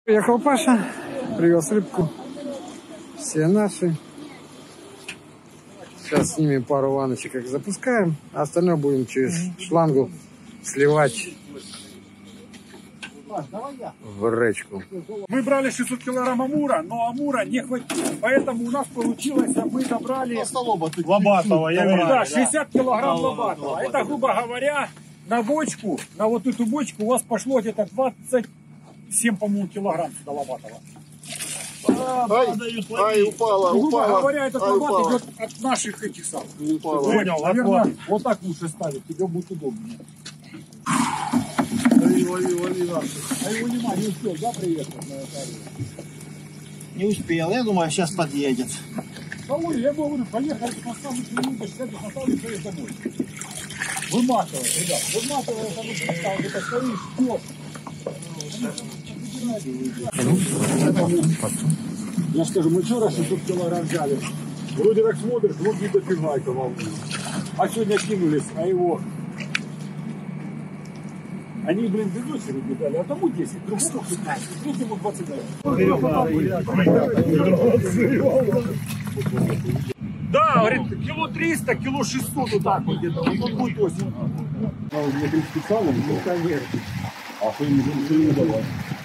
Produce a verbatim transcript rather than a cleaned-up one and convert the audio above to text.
Приехал Паша, привез рыбку. Все наши. Сейчас с ними пару ванночек как запускаем, а остальное будем через шлангу сливать в речку. Мы брали шестьсот килограмм амура, но амура не хватило. Поэтому у нас получилось, мы забрали Лобатова. Я говорю, да, шестьдесят килограмм лобатого. Это, грубо говоря, на бочку, на вот эту бочку у вас пошло где-то двадцать семь, по-моему, килограмм сюда лобатого. Ай, ай, упала, Грубо упала. говоря, этот ай, лобат упала. идет от наших этих самых. Упала. Понял, наверное, вот так лучше ставить, тебе будет удобнее. Лови, лови, лови наши. А его нема, не успел, да, приехать? Не успел, я думаю, сейчас подъедет. Кого я говорю, поехали, поставить минуту, поставить свои домой. Выматывай, ребят, выматывай, это нужно ставить, это стоишь, ждешь. Я скажу, мы вчера шестьсот килограмм взяли. Вроде так смотришь, вот не дофигайка волны. А сегодня кинулись, а его... Они, блин, двенадцать рублей дали, а тому десять, другому пятнадцать, третьему двадцать девять. Да, говорит, кило триста, кило шестьсот, вот так вот где-то, вот будет осень. А у меня специально, ну, конечно. А что ему давать?